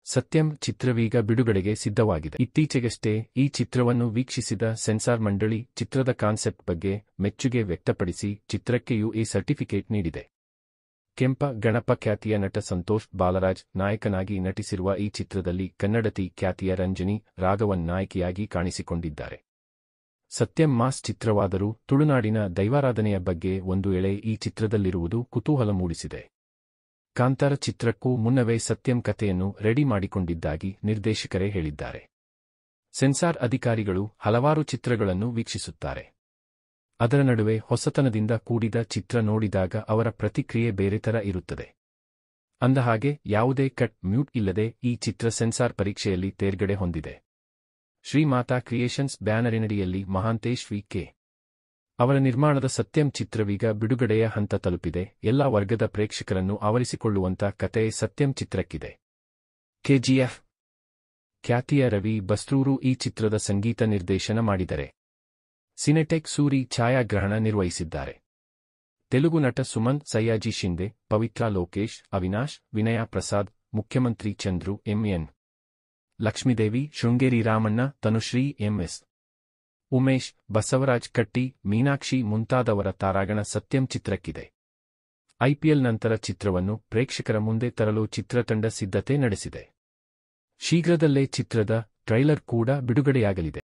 ಸತ್ಯಂ ಚಿತ್ರವೀಗ ಬಿಡುಗಡೆಗೆ ಸಿದ್ಧವಾಗಿದೆ. ಇತ್ತೀಚೆಗಷ್ಟೇ ಈ ಚಿತ್ರವನ್ನು ವೀಕ್ಷಿಸಿದ ಸೆನ್ಸಾರ್ ಮಂಡಳಿ ಚಿತ್ರದ ಕಾನ್ಸೆಪ್ಟ್ ಬಗ್ಗೆ ಮೆಚ್ಚುಗೆ ವ್ಯಕ್ತಪಡಿಸಿ ಚಿತ್ರಕ್ಕೆ ಯುಎ ಸರ್ಟಿಫಿಕೇಟ್ ನೀಡಿದೆ. ಕೆಂಪ ಗಣಪ ಖ್ಯಾತಿಯ ನಟ ಸಂತೋಷ್ ಬಾಲರಾಜ್ ನಾಯಕನಾಗಿ ನಟಿಸಿರುವ ಈ ಚಿತ್ರದಲ್ಲಿ ಕನ್ನಡತಿ ಖ್ಯಾತಿಯ ರಂಜನಿ ರಾಘವನ್ ನಾಯಕಿಯಾಗಿ ಕಾಣಿಸಿಕೊಂಡಿದ್ದಾರೆ. ಸತ್ಯಂ ಮಾಸ್ ಚಿತ್ರವಾದರೂ ತುಳುನಾಡಿನ ದೈವಾರಾಧನೆಯ ಬಗ್ಗೆ ಒಂದು ಎಳೆ ಈ ಚಿತ್ರದಲ್ಲಿರುವುದು ಕುತೂಹಲ ಮೂಡಿಸಿದೆ. ಕಾಂತಾರ ಚಿತ್ರಕ್ಕೂ ಮುನ್ನವೇ ಸತ್ಯಂ ಕಥೆಯನ್ನು ರೆಡಿ ಮಾಡಿಕೊಂಡಿದ್ದಾಗಿ ನಿರ್ದೇಶಕರೇ ಹೇಳಿದ್ದಾರೆ. ಸೆನ್ಸಾರ್ ಅಧಿಕಾರಿಗಳು ಹಲವಾರು ಚಿತ್ರಗಳನ್ನು ವೀಕ್ಷಿಸುತ್ತಾರೆ. ಅದರ ನಡುವೆ ಹೊಸತನದಿಂದ ಕೂಡಿದ ಚಿತ್ರ ನೋಡಿದಾಗ ಅವರ ಪ್ರತಿಕ್ರಿಯೆ ಬೇರೆ ಥರ ಇರುತ್ತದೆ. ಅಂದಹಾಗೆ ಯಾವುದೇ ಕಟ್ ಮ್ಯೂಟ್ ಇಲ್ಲದೆ ಈ ಚಿತ್ರ ಸೆನ್ಸಾರ್ ಪರೀಕ್ಷೆಯಲ್ಲಿ ತೇರ್ಗಡೆ ಹೊಂದಿದೆ. ಶ್ರೀಮಾತಾ ಕ್ರಿಯೇಷನ್ಸ್ ಬ್ಯಾನರಿನಡಿಯಲ್ಲಿ ಮಹಾಂತೇಶ್ ವಿ.ಕೆ. ಅವರ ನಿರ್ಮಾಣದ ಸತ್ಯಂ ಚಿತ್ರವೀಗ ಬಿಡುಗಡೆಯ ಹಂತ ತಲುಪಿದೆ. ಎಲ್ಲಾ ವರ್ಗದ ಪ್ರೇಕ್ಷಕರನ್ನು ಆವರಿಸಿಕೊಳ್ಳುವಂತ ಕತೆ ಸತ್ಯಂ ಚಿತ್ರಕ್ಕಿದೆ. ಕೆಜಿಎಫ್ ಖ್ಯಾತಿಯ ರವಿ ಬಸ್ರೂರು ಈ ಚಿತ್ರದ ಸಂಗೀತ ನಿರ್ದೇಶನ ಮಾಡಿದರೆ. ಸಿನೆಟೆಕ್ ಸೂರಿ ಛಾಯಾಗ್ರಹಣ ನಿರ್ವಹಿಸಿದ್ದಾರೆ. ತೆಲುಗು ನಟ ಸುಮನ್, ಸಯ್ಯಾಜಿ ಶಿಂದೆ, ಪವಿತ್ರಾ ಲೋಕೇಶ್, ಅವಿನಾಶ್, ವಿನಯ ಪ್ರಸಾದ್, ಮುಖ್ಯಮಂತ್ರಿ ಚಂದ್ರು, ಎಂ.ಎನ್. ಲಕ್ಷ್ಮೀದೇವಿ, ಶೃಂಗೇರಿ ರಾಮಣ್ಣ, ತನುಶ್ರೀ, ಎಂ.ಎಸ್. ಉಮೇಶ್, ಬಸವರಾಜ್ ಕಟ್ಟಿ, ಮೀನಾಕ್ಷಿ ಮುಂತಾದವರ ತಾರಾಗಣ ಸತ್ಯಂ ಚಿತ್ರಕ್ಕಿದೆ. ಐಪಿಎಲ್ ನಂತರ ಚಿತ್ರವನ್ನು ಪ್ರೇಕ್ಷಕರ ಮುಂದೆ ತರಲು ಚಿತ್ರತಂಡ ಸಿದ್ಧತೆ ನಡೆಸಿದೆ. ಶೀಘ್ರದಲ್ಲೇ ಚಿತ್ರದ ಟ್ರೈಲರ್ ಕೂಡ ಬಿಡುಗಡೆಯಾಗಲಿದೆ.